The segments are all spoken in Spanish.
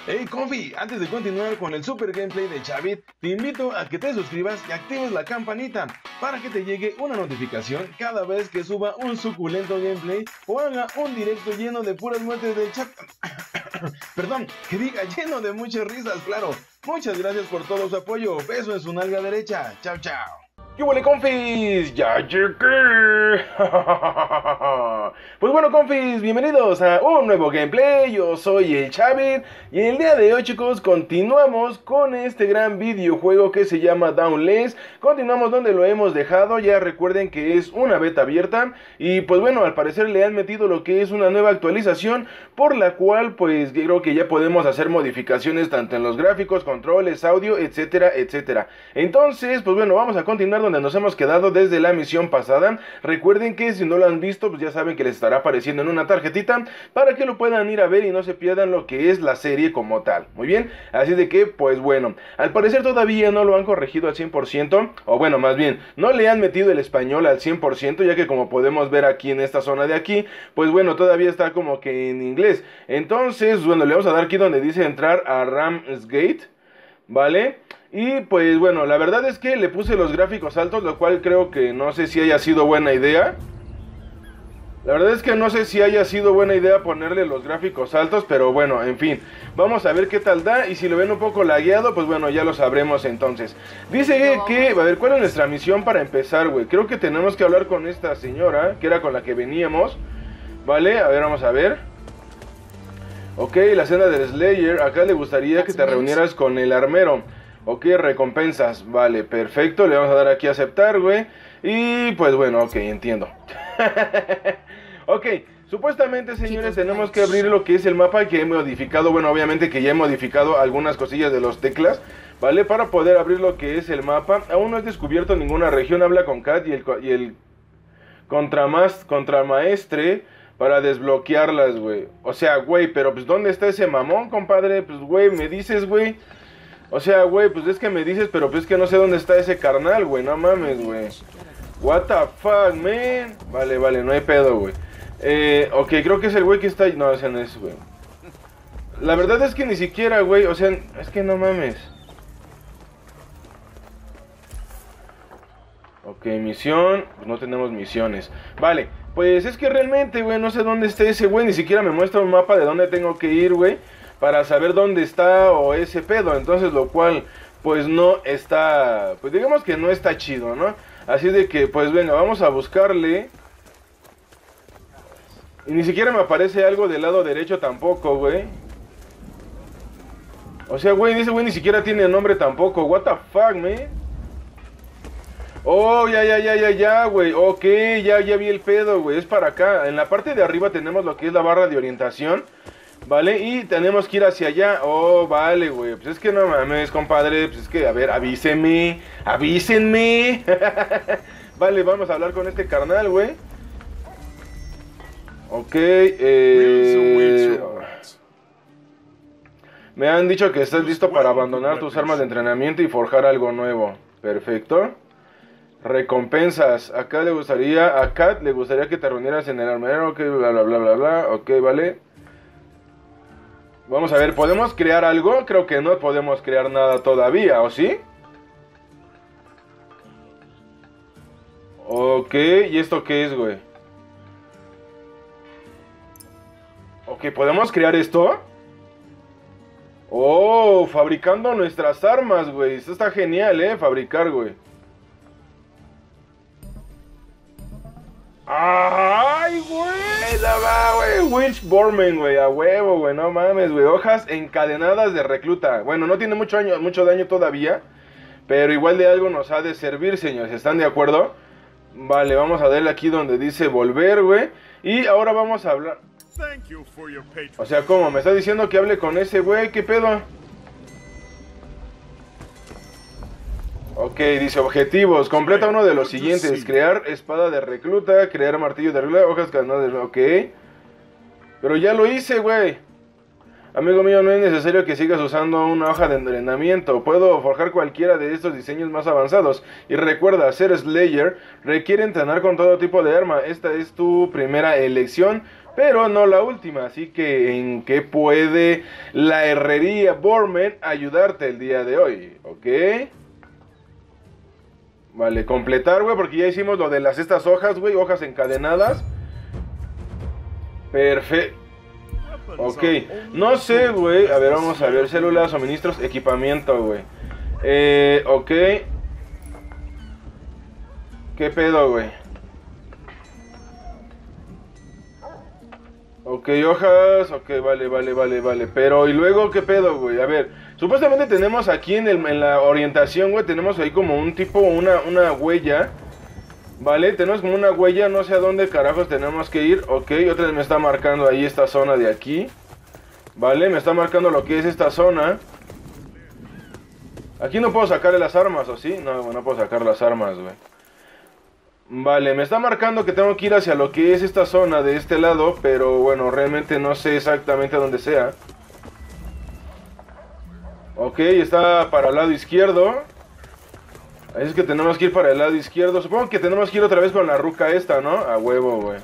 Hey Confi, antes de continuar con el super gameplay de Chavit, te invito a que te suscribas y actives la campanita para que te llegue una notificación cada vez que suba un suculento gameplay o haga un directo lleno de puras muertes de chat. Perdón, que diga lleno de muchas risas, claro. Muchas gracias por todo su apoyo. Beso en su nalga derecha. Chao, chao. ¿Qué huele, confis? ¡Ya llegué! Pues bueno, confis, bienvenidos a un nuevo gameplay. Yo soy el Chavit y el día de hoy, chicos, continuamos con este gran videojuego que se llama Dauntless. Continuamos donde lo hemos dejado. Ya recuerden que es una beta abierta y pues bueno, al parecer le han metido lo que es una nueva actualización, por la cual pues creo que ya podemos hacer modificaciones tanto en los gráficos, controles, audio, etcétera, etcétera. Entonces, pues bueno, vamos a continuar donde nos hemos quedado desde la misión pasada. Recuerden que si no lo han visto, pues ya saben que les estará apareciendo en una tarjetita para que lo puedan ir a ver y no se pierdan lo que es la serie como tal. Muy bien, así de que, pues bueno, al parecer todavía no lo han corregido al 100%, o bueno, más bien, no le han metido el español al 100%, ya que como podemos ver aquí en esta zona de aquí, pues bueno, todavía está como que en inglés. Entonces, bueno, le vamos a dar aquí donde dice entrar a Ramsgate, ¿vale? Y pues bueno, la verdad es que le puse los gráficos altos, lo cual creo que no sé si haya sido buena idea. La verdad es que no sé si haya sido buena idea ponerle los gráficos altos, pero bueno, en fin. Vamos a ver qué tal da y si lo ven un poco lagueado, pues bueno, ya lo sabremos entonces. Dice que, a ver, ¿cuál es nuestra misión para empezar, güey? Creo que tenemos que hablar con esta señora, que era con la que veníamos, ¿vale? A ver, vamos a ver. Ok, la cena del Slayer, acá le gustaría que te reunieras con el armero. Ok, recompensas, vale, perfecto, le vamos a dar aquí a aceptar, güey. Y pues bueno, ok, entiendo. Ok, supuestamente, señores, tenemos que abrir lo que es el mapa que he modificado. Bueno, obviamente que ya he modificado algunas cosillas de los teclas, ¿vale? Para poder abrir lo que es el mapa. Aún no he descubierto ninguna región, habla con Kat y el contramaestre para desbloquearlas, güey. O sea, güey, pero pues ¿dónde está ese mamón, compadre? Pues, güey, me dices, güey. O sea, güey, pues es que me dices, pero pues es que no sé dónde está ese carnal, güey. No mames, güey. What the fuck, man. Vale, vale, no hay pedo, güey. Ok, creo que es el güey que está ahí. No, ese no es, güey. La verdad es que ni siquiera, güey. O sea, es que no mames. Ok, misión. Pues no tenemos misiones. Vale, pues es que realmente, güey, no sé dónde está ese güey. Ni siquiera me muestra un mapa de dónde tengo que ir, güey, para saber dónde está o ese pedo. Entonces, lo cual, pues no está, pues digamos que no está chido, ¿no? Así de que, pues venga, vamos a buscarle. Y ni siquiera me aparece algo del lado derecho tampoco, güey. O sea, güey, ese güey ni siquiera tiene nombre tampoco. What the fuck, man. Oh, ya, güey. Ok, ya vi el pedo, güey. Es para acá. En la parte de arriba tenemos lo que es la barra de orientación, ¿vale? Y tenemos que ir hacia allá. Oh, vale, güey. Pues es que no mames, compadre. Pues es que, a ver, avísenme. Avísenme. Vale, vamos a hablar con este carnal, güey. Ok, me han dicho que estás listo para abandonar tus armas de entrenamiento y forjar algo nuevo. Perfecto. Recompensas. Acá le gustaría, a Kat le gustaría que te reunieras en el armadero. Ok, bla, bla, bla, bla, bla. Ok, vale. Vamos a ver, ¿podemos crear algo? Creo que no podemos crear nada todavía, ¿o sí? Ok, ¿y esto qué es, güey? Ok, ¿podemos crear esto? Oh, fabricando nuestras armas, güey. Esto está genial, fabricar, güey. ¡Ay, güey! La va, güey. Witchborman, güey. A huevo, güey. No mames, güey. Hojas encadenadas de recluta. Bueno, no tiene mucho daño todavía, pero igual de algo nos ha de servir, señores. ¿Están de acuerdo? Vale, vamos a darle aquí donde dice volver, güey. Y ahora vamos a hablar. O sea, ¿cómo? ¿Me está diciendo que hable con ese güey? ¿Qué pedo? Ok, dice objetivos. Completa uno de los siguientes: crear espada de recluta, crear martillo de recluta, hojas cadenadas de... Ok. Pero ya lo hice, güey. Amigo mío, no es necesario que sigas usando una hoja de entrenamiento. Puedo forjar cualquiera de estos diseños más avanzados. Y recuerda, ser Slayer requiere entrenar con todo tipo de arma. Esta es tu primera elección. pero no la última. Así que, ¿en qué puede la herrería Borman ayudarte el día de hoy? ¿Ok? Vale, completar, güey, porque ya hicimos lo de estas hojas, güey, hojas encadenadas. Perfecto. Ok, no sé, güey. A ver, vamos a ver, células, suministros, equipamiento, güey. Ok. ¿Qué pedo, güey? Ok, hojas, ok, vale. Pero, ¿y luego qué pedo, güey? A ver, supuestamente tenemos aquí en la orientación, güey, tenemos ahí como un tipo, una huella. Vale, tenemos como una huella, no sé a dónde carajos tenemos que ir. Ok, otra vez me está marcando ahí esta zona de aquí. Vale, me está marcando lo que es esta zona. Aquí no puedo sacarle las armas, ¿o sí? No, no puedo sacar las armas, güey. Vale, me está marcando que tengo que ir hacia lo que es esta zona de este lado, pero bueno, realmente no sé exactamente dónde sea. Ok, está para el lado izquierdo. Así es que tenemos que ir para el lado izquierdo. Supongo que tenemos que ir otra vez con la ruca esta, ¿no? A huevo, güey.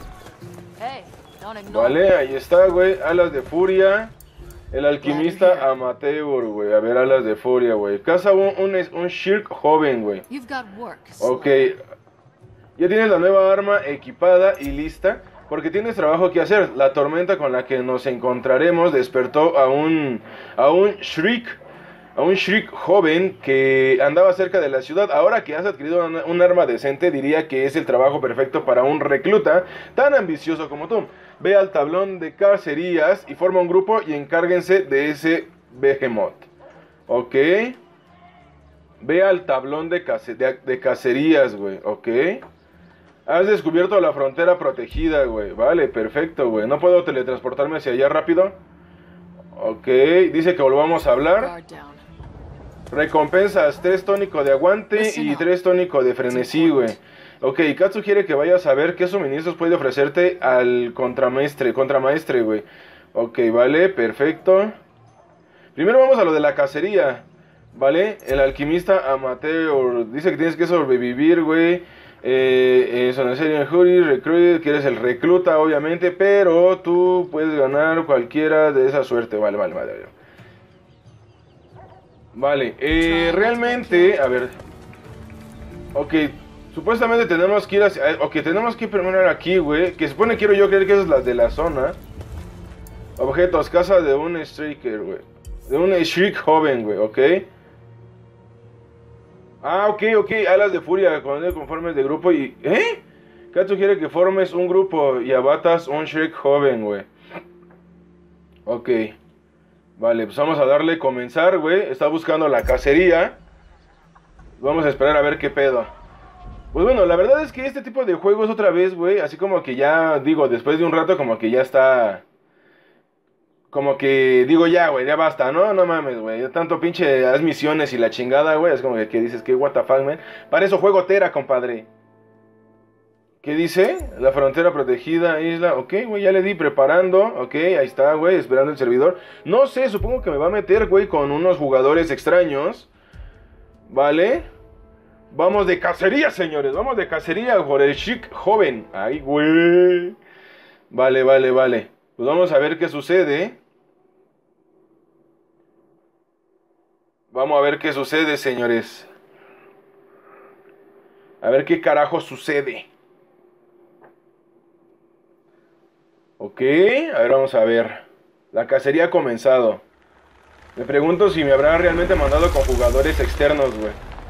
Vale, ahí está, güey. Alas de furia. El alquimista amateur, güey. A ver, alas de furia, güey. Caza un Shirk joven, güey. Ok. Ya tienes la nueva arma equipada y lista, porque tienes trabajo que hacer. La tormenta con la que nos encontraremos despertó a un Shriek joven que andaba cerca de la ciudad. Ahora que has adquirido un arma decente, diría que es el trabajo perfecto para un recluta tan ambicioso como tú. Ve al tablón de cacerías y forma un grupo y encárguense de ese behemoth. Ok. Ve al tablón de cacerías, güey. Ok. Has descubierto la frontera protegida, güey. Vale, perfecto, güey. ¿No puedo teletransportarme hacia allá rápido? Ok, dice que volvamos a hablar. Recompensas, 3 tónico de aguante y 3 tónico de frenesí, güey. Ok, Kat sugiere que vayas a ver qué suministros puede ofrecerte al contramaestre, güey. Ok, vale, perfecto. Primero vamos a lo de la cacería, ¿vale? El alquimista amateur. Dice que tienes que sobrevivir, güey. Eso no es serio, Jury, recruit, que eres el recluta, obviamente, pero tú puedes ganar cualquiera de esa suerte. Vale. Vale, realmente, a ver. Ok, supuestamente tenemos que ir hacia... Ok, tenemos que ir primero aquí, güey. Que supone, quiero yo creer que esa es la de la zona. Objetos, casa de un striker, güey. De un Shriek joven, güey, ok. Ah, ok, alas de furia, conformes de grupo y... ¿Eh? Kat sugiere que formes un grupo y abatas un Shriek joven, güey. Ok. Vale, pues vamos a darle comenzar, güey. Está buscando la cacería. Vamos a esperar a ver qué pedo. Pues bueno, la verdad es que este tipo de juegos otra vez, güey, así como que ya, digo, después de un rato como que ya está... Como que digo ya, güey, ya basta, ¿no? No mames, güey. Tanto pinche haz misiones y la chingada, güey. Es como que dices que what the fuck, man. Para eso juego Tera, compadre. ¿Qué dice? La frontera protegida, isla. Ok, güey, ya le di preparando. Ok, ahí está, güey, esperando el servidor. No sé, supongo que me va a meter, güey, con unos jugadores extraños. Vale. Vamos de cacería, señores. Vamos de cacería por el Shriek joven. Ay, güey. Vale. Pues vamos a ver qué sucede. Vamos a ver qué sucede, señores. A ver qué carajo sucede. Ok, a ver, vamos a ver. La cacería ha comenzado. Me pregunto si me habrán realmente mandado con jugadores externos, güey.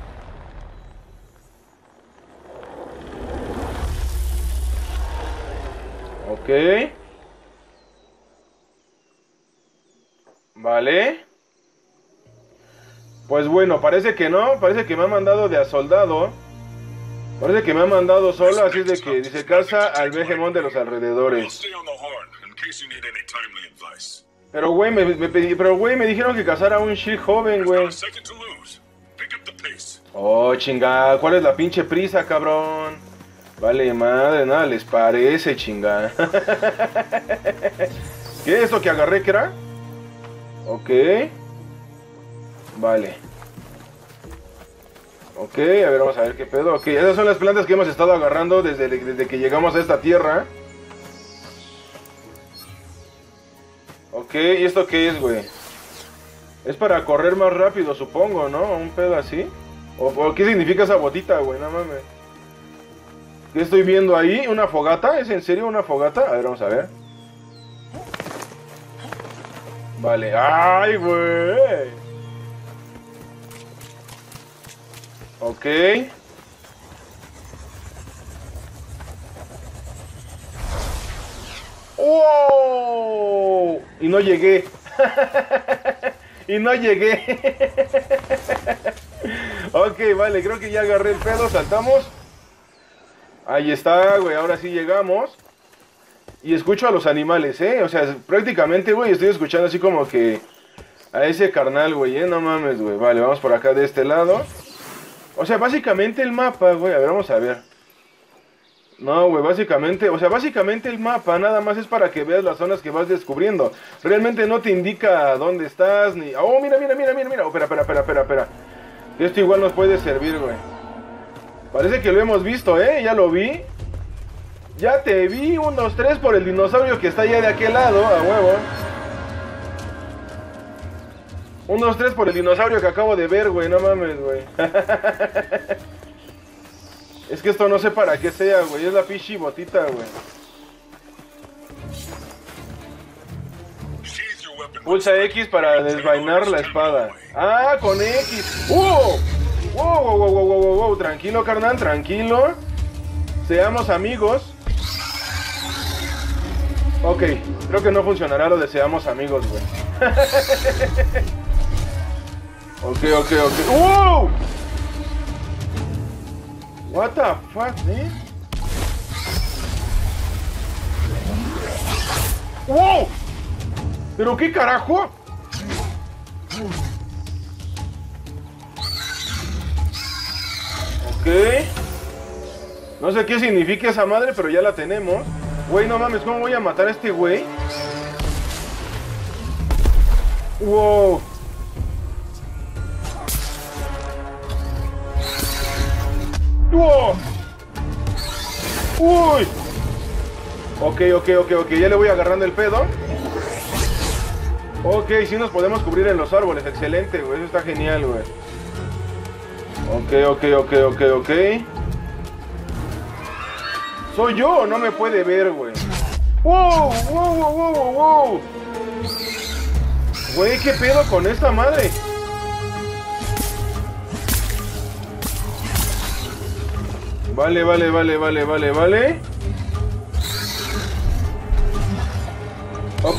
Ok. Vale. Pues bueno, parece que no. Parece que me ha mandado de a soldado. Parece que me ha mandado solo, así es de que dice caza al Behemoth de los alrededores. Pero güey, me dijeron que cazara a un Shriek joven, güey. Oh, chingada, ¿cuál es la pinche prisa, cabrón? Vale, madre, nada les parece, chingada. ¿Qué es esto que agarré, que era? Ok. Vale. Ok, a ver, vamos a ver qué pedo. Ok, esas son las plantas que hemos estado agarrando desde que llegamos a esta tierra. Ok, ¿y esto qué es, güey? Es para correr más rápido, supongo, ¿no? Un pedo así. ¿O qué significa esa botita, güey? No mames. ¿Qué estoy viendo ahí? ¿Una fogata? ¿Es en serio una fogata? A ver, vamos a ver. Vale. ¡Ay, güey! Ok. ¡Wow! Y no llegué. Y no llegué. Ok, vale, creo que ya agarré el pedo, saltamos. Ahí está, güey, ahora sí llegamos. Y escucho a los animales, o sea, prácticamente, güey, estoy escuchando así como que a ese carnal, güey, no mames, güey. Vale, vamos por acá de este lado. O sea, básicamente el mapa, güey, a ver, vamos a ver. No, güey, básicamente, o sea, básicamente el mapa nada más es para que veas las zonas que vas descubriendo. Realmente no te indica dónde estás, ni... Oh, mira, mira, mira, mira, mira. Oh, espera. Esto igual nos puede servir, güey. Parece que lo hemos visto, ya lo vi. Ya te vi, 1, 2, 3 por el dinosaurio que está allá de aquel lado, a huevo. 1, 2, 3 por el dinosaurio que acabo de ver, güey, no mames, güey. Es que esto no sé para qué sea, güey, es la pichi botita, güey. Pulsa X para desvainar la espada. Ah, con X. ¡Wow! ¡Wow! Tranquilo, carnal, tranquilo. Seamos amigos. Ok, creo que no funcionará lo de seamos amigos, güey. Ok. ¡Wow! What the fuck, ¡Wow! ¿Pero qué carajo? Ok. No sé qué significa esa madre, pero ya la tenemos. Güey, no mames, ¿cómo voy a matar a este güey? Wow. ¡Wow! ¡Uy! Ok, ya le voy agarrando el pedo. Ok, sí nos podemos cubrir en los árboles, excelente, güey, eso está genial, güey. Ok. ¿Soy yo o no me puede ver, güey? ¡Wow! Güey, ¿qué pedo con esta madre? Vale. Ok,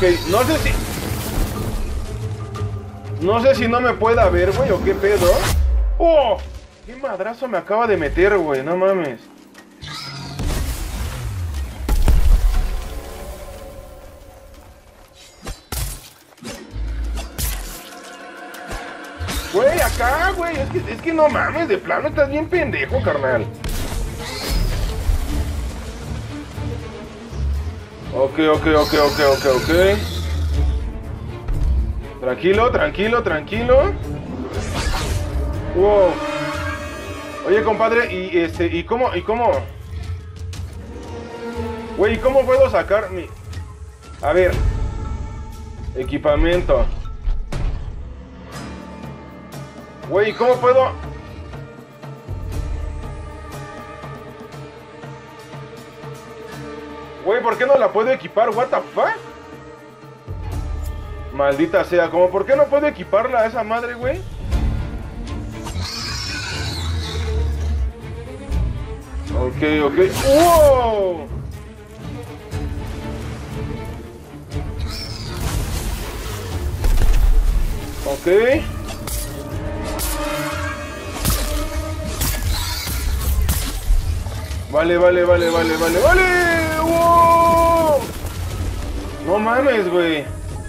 no sé si no me pueda ver, güey, o qué pedo. ¡Oh! ¿Qué madrazo me acaba de meter, güey? No mames. Güey, acá, güey, es que no mames, de plano estás bien pendejo, carnal. Ok. Tranquilo. Wow. Oye, compadre, ¿y cómo? Güey, ¿y cómo puedo sacar mi... A ver. Equipamiento. Güey, ¿cómo puedo? Güey, ¿por qué no la puedo equipar? What the fuck? Maldita sea, ¿cómo por qué no puedo equiparla a esa madre, güey? Ok. ¡Wow! Ok. Vale. ¡Wow! No mames, güey.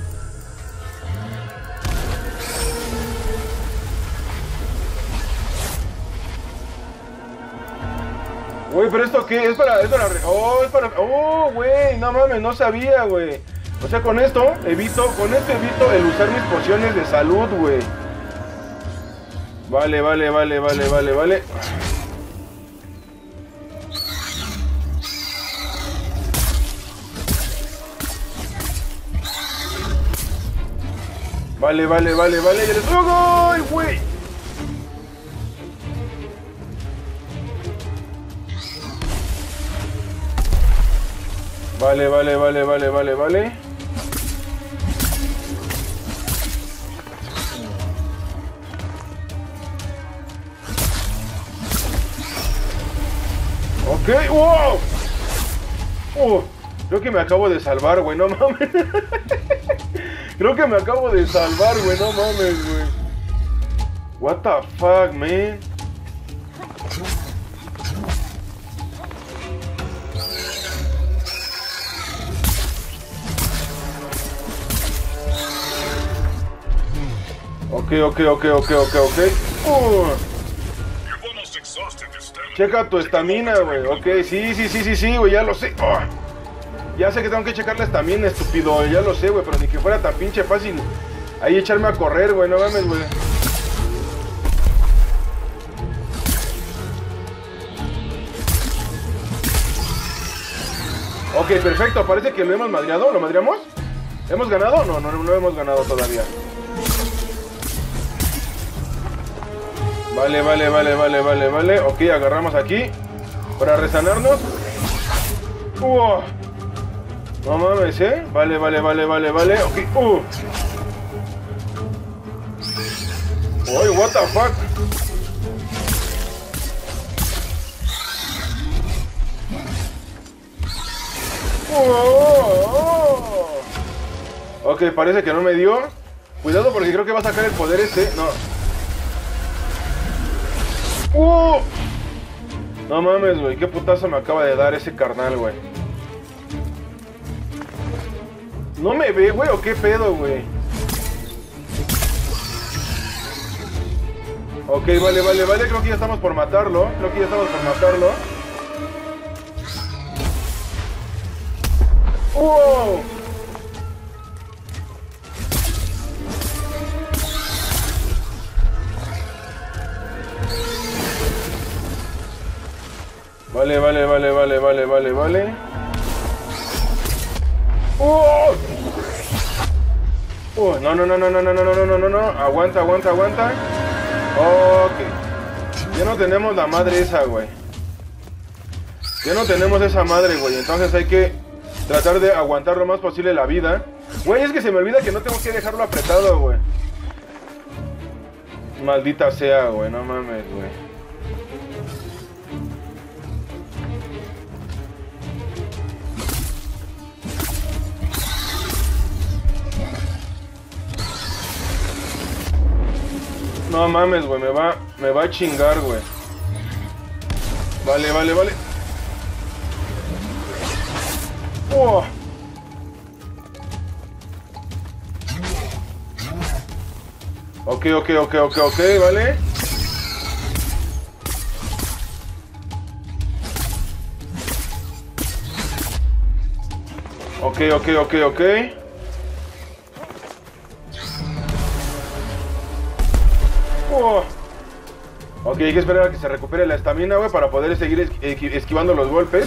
Güey, pero ¿esto qué? Es para... Oh, güey, no mames, no sabía, güey. O sea, con esto evito el usar mis pociones de salud, güey. Vale. Vale, vale, vale, vale. ¡Ya les... ¡Oh, güey! Vale, vale, vale, vale, vale, vale. Ok, wow. Creo que me acabo de salvar, güey, no mames. Creo que me acabo de salvar, güey, no mames, güey. What the fuck, man. Ok. Checa tu estamina, güey. Ok, sí, güey, ya lo sé. Ya sé que tengo que checar la estamina, estúpido. Ya lo sé, güey, pero ni que fuera tan pinche fácil ahí echarme a correr, güey. No mames, güey. Ok, perfecto. Parece que lo hemos madreado. ¿Lo madreamos? ¿Hemos ganado? No hemos ganado todavía. Vale. Ok, agarramos aquí para resanarnos. No mames, Vale. Ok, Uy, what the fuck. Ok, parece que no me dio. Cuidado porque creo que va a sacar el poder este. No. No mames, güey. Qué putazo me acaba de dar ese carnal, güey. ¿No me ve, güey? ¿O qué pedo, güey? Ok, vale. Creo que ya estamos por matarlo. ¡Wow! Vale. No. Aguanta. Ok. Ya no tenemos la madre esa, güey. Ya no tenemos esa madre, güey. Entonces hay que tratar de aguantar lo más posible la vida. Güey, es que se me olvida que no tengo que dejarlo apretado, güey. Maldita sea, güey. No mames, güey. No mames, güey, me va a chingar, güey. Vale. Ok, vale. Ok. Ok, hay que esperar a que se recupere la estamina, güey, para poder seguir esquivando los golpes.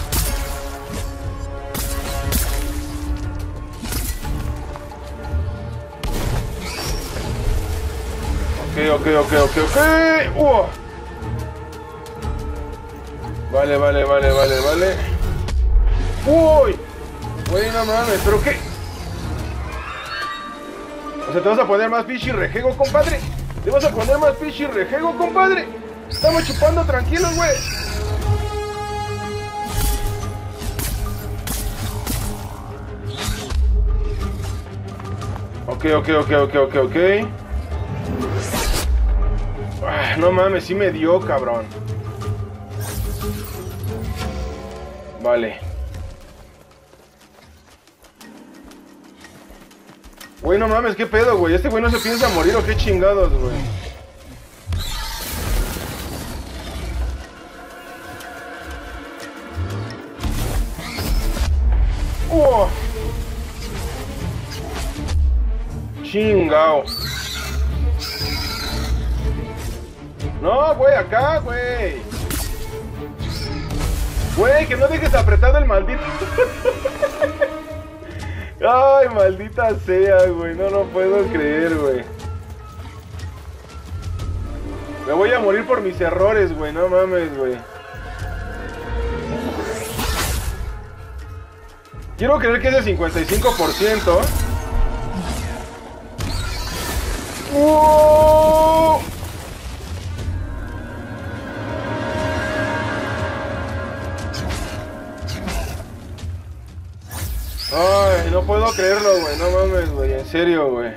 Ok. Vale. Uy, güey, no mames, ¿pero qué? O sea, ¿te vas a poner más pichi rejego, compadre? ¿Te vas a poner más pichi rejego, compadre? Estamos chupando tranquilos, güey. Ok. No mames, sí me dio, cabrón. Vale. Güey, no mames, ¿qué pedo, güey? ¿Este güey no se piensa morir o qué chingados, güey? Chingao. No, güey, acá, güey. Güey, que no dejes apretado el maldito. Ay, maldita sea, güey. No lo puedo creer, güey. Me voy a morir por mis errores, güey. No mames, güey. Quiero creer que es de 55%. ¡Wow! Ay, no puedo creerlo, güey. No mames, güey. En serio, güey.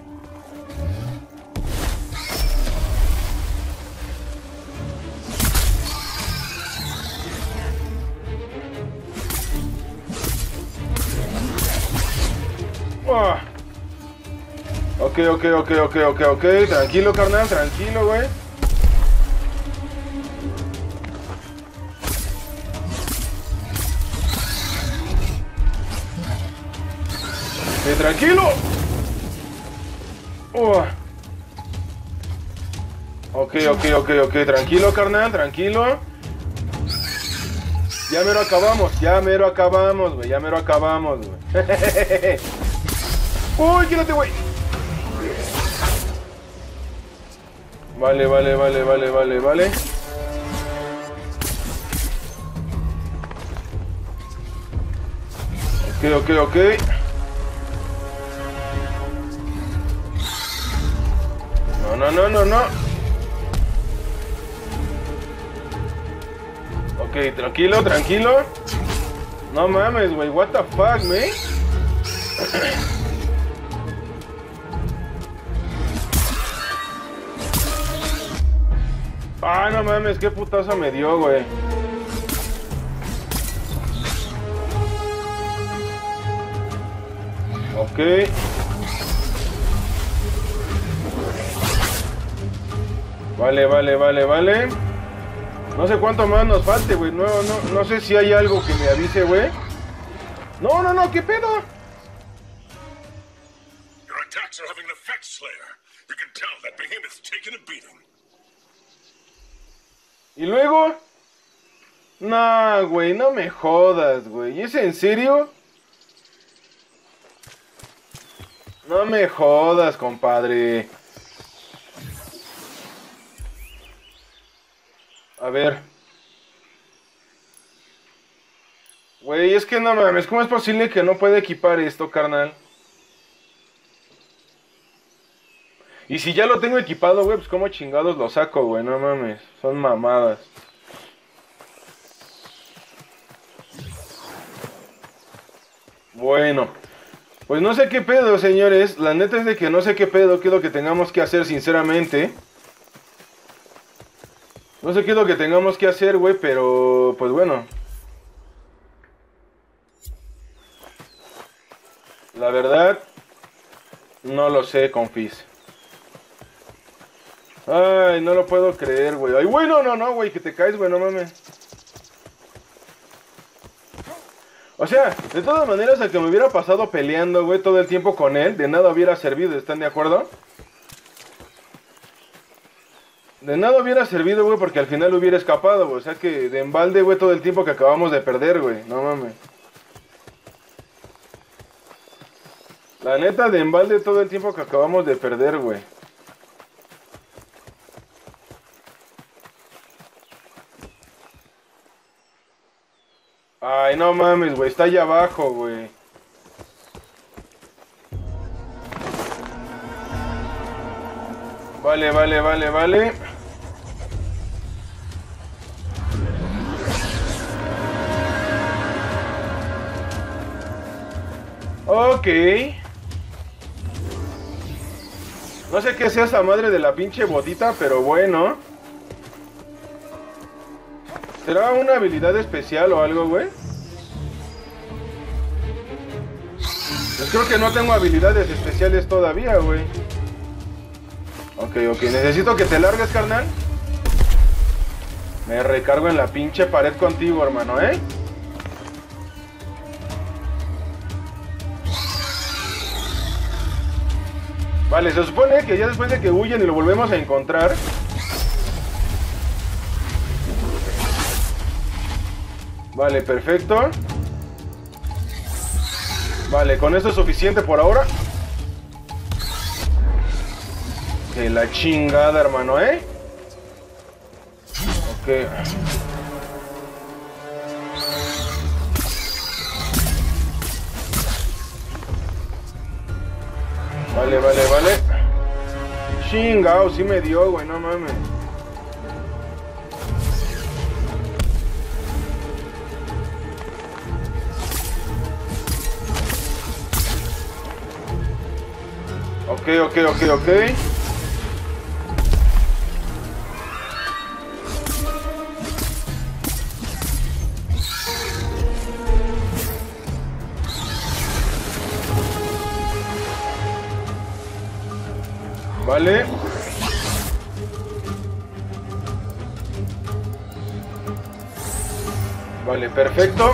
Ah. Ok. Tranquilo, carnal. Tranquilo, güey. Tranquilo. Ok. Tranquilo, carnal, tranquilo. Ya mero acabamos, güey. Ya mero acabamos, güey. Uy, quédate, güey. Vale. Ok. No. Ok, tranquilo. No mames, güey. What the fuck, man? Ah, no mames, qué putazo me dio, güey. Ok. Vale. No sé cuánto más nos falte, güey. No sé si hay algo que me avise, güey. No, ¿qué pedo? Your attacks are having an effect, Slayer. You can tell that behemoth's taken a beating. ¿Y luego? Nah, güey, no me jodas, güey. ¿Es en serio? No me jodas, compadre. A ver. Güey, es que no mames, ¿cómo es posible que no pueda equipar esto, carnal? Y si ya lo tengo equipado, güey, pues cómo chingados lo saco, güey, no mames. Son mamadas. Bueno, pues no sé qué pedo, señores. La neta es de que no sé qué pedo, qué es lo que tengamos que hacer, sinceramente. No sé qué es lo que tengamos que hacer, güey, pero pues bueno. La verdad, no lo sé, confis. Ay, no lo puedo creer, güey. Ay, güey, no, güey, que te caes, güey, no mames. O sea, de todas maneras, a que me hubiera pasado peleando, güey, todo el tiempo con él, de nada hubiera servido, ¿están de acuerdo? De nada hubiera servido, güey, porque al final hubiera escapado, güey. O sea que de embalde, güey, todo el tiempo que acabamos de perder, güey. No mames. La neta, de embalde todo el tiempo que acabamos de perder, güey. Ay, no mames, güey. Está allá abajo, güey. Vale. Ok. No sé qué sea esa madre de la pinche botita, pero bueno. ¿Será una habilidad especial o algo, güey? Pues creo que no tengo habilidades especiales todavía, güey. Ok. Necesito que te largues, carnal. Me recargo en la pinche pared contigo, hermano, ¿eh? Vale, se supone que ya después de que huyen y lo volvemos a encontrar... Vale, perfecto. Vale, con esto es suficiente por ahora. Que la chingada, hermano, ¿eh? Ok. Vale, vale, vale. Chingao, sí me dio, güey, no mames. Ok, ok, ok, ok. Vale. Vale, perfecto.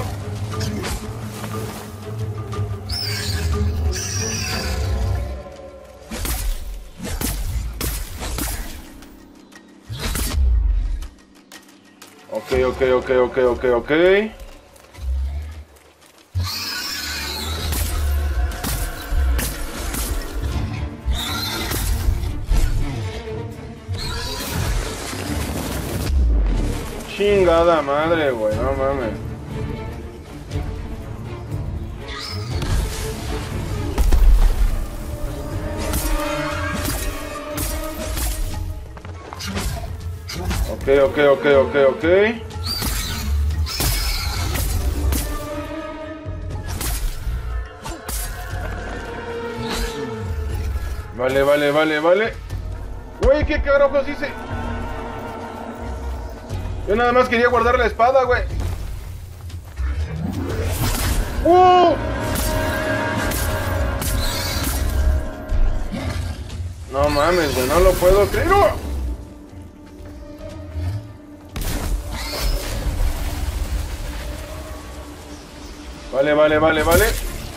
Ok, ok, ok, ok, ok, ok. Chingada madre, güey, no mames. Ok, ok, ok, ok, ok. Vale, vale, vale, vale. Güey, ¿qué carajos hice? Yo nada más quería guardar la espada, güey. No mames, güey, no lo puedo creer. ¡No! Vale, vale, vale, vale.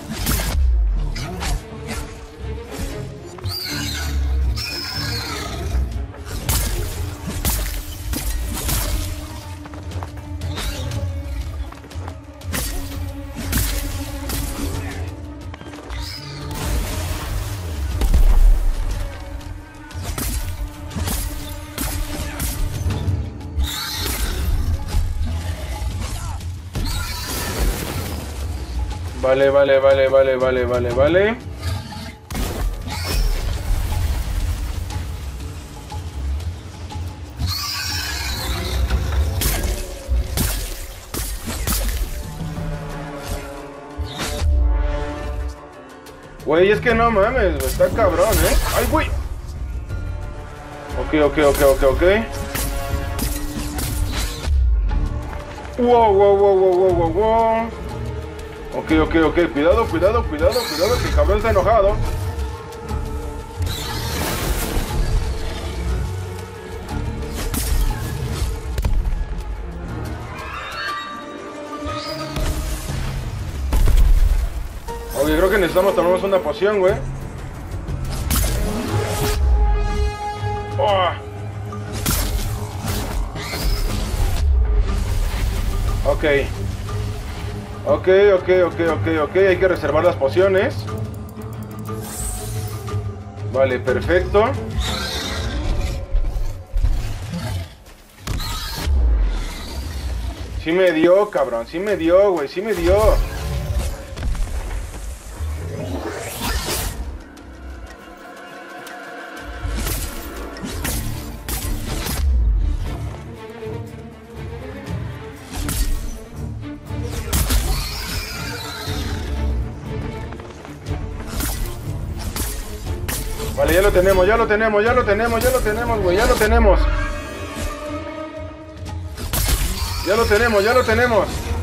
Vale, vale, vale, vale, vale, vale, vale. Güey, es que no mames, está cabrón, ¿eh? ¡Ay, güey! Ok, ok, ok, ok, ok. Wow, wow, wow, wow, wow, wow, wow. Ok, ok, ok, cuidado, cuidado, cuidado, cuidado, que el cabrón está enojado. Oye, creo que necesitamos tomarnos una poción, güey. Oh. Ok. Ok, ok, ok, ok, ok. Hay que reservar las pociones. Vale, perfecto. Sí me dio, cabrón. Sí me dio, güey. Sí me dio. Vale, ya lo tenemos, ya lo tenemos, ya lo tenemos, ya lo tenemos, güey, ya lo tenemos. Ya lo tenemos, ya lo tenemos.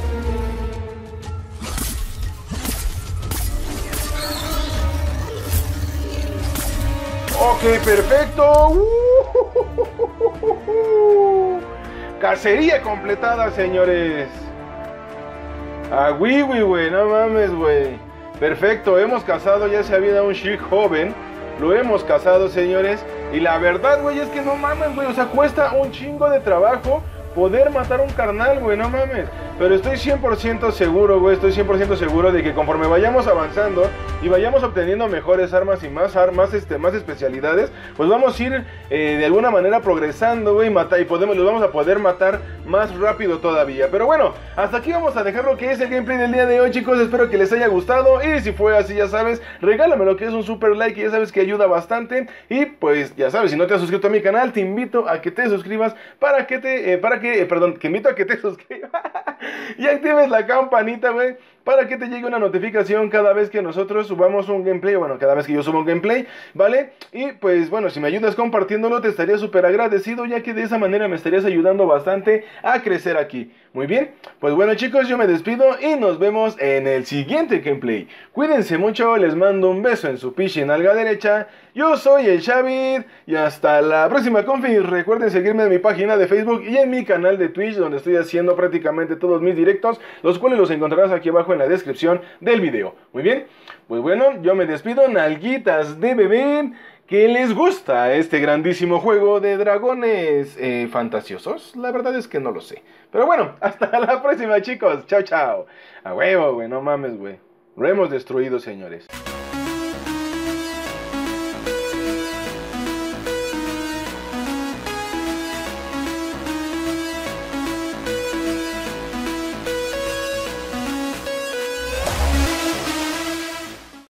Ok, perfecto. Cacería completada, señores. Ah, güey, no mames, güey. Perfecto, hemos cazado ya se había un Shirk joven. Lo hemos cazado, señores. Y la verdad, güey, es que no mames, güey. O sea, cuesta un chingo de trabajo poder matar a un carnal, güey, no mames. pero estoy 100% seguro, güey, estoy 100% seguro de que conforme vayamos avanzando y vayamos obteniendo mejores armas y más especialidades, pues vamos a ir de alguna manera progresando, güey, y los vamos a poder matar más rápido todavía. Pero bueno, hasta aquí vamos a dejar lo que es el gameplay del día de hoy, chicos. Espero que les haya gustado, y si fue así, ya sabes, regálame lo que es un super like, y ya sabes que ayuda bastante. Y pues ya sabes, si no te has suscrito a mi canal, te invito a que te suscribas te invito a que te suscribas y actives la campanita, güey, para que te llegue una notificación cada vez que nosotros subamos un gameplay, bueno, cada vez que yo subo un gameplay, ¿vale? Y pues bueno, si me ayudas compartiéndolo, te estaría súper agradecido, ya que de esa manera me estarías ayudando bastante a crecer aquí. Muy bien, pues bueno, chicos, yo me despido y nos vemos en el siguiente gameplay. Cuídense mucho, les mando un beso en su pichi nalga derecha. Yo soy el Xavi y hasta la próxima, confi. Recuerden seguirme en mi página de Facebook y en mi canal de Twitch, donde estoy haciendo prácticamente todos mis directos, los cuales los encontrarás aquí abajo en la descripción del video. Muy bien, pues bueno, yo me despido, nalguitas de bebé, que les gusta este grandísimo juego de dragones fantasiosos. La verdad es que no lo sé, pero bueno, hasta la próxima, chicos. Chao, chao. A huevo, güey, no mames, güey. Lo hemos destruido, señores.